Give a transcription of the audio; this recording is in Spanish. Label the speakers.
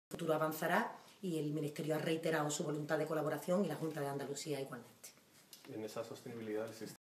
Speaker 1: futuro avanzará y el Ministerio ha reiterado su voluntad de colaboración y la Junta de Andalucía igualmente.
Speaker 2: En esa sostenibilidad del sistema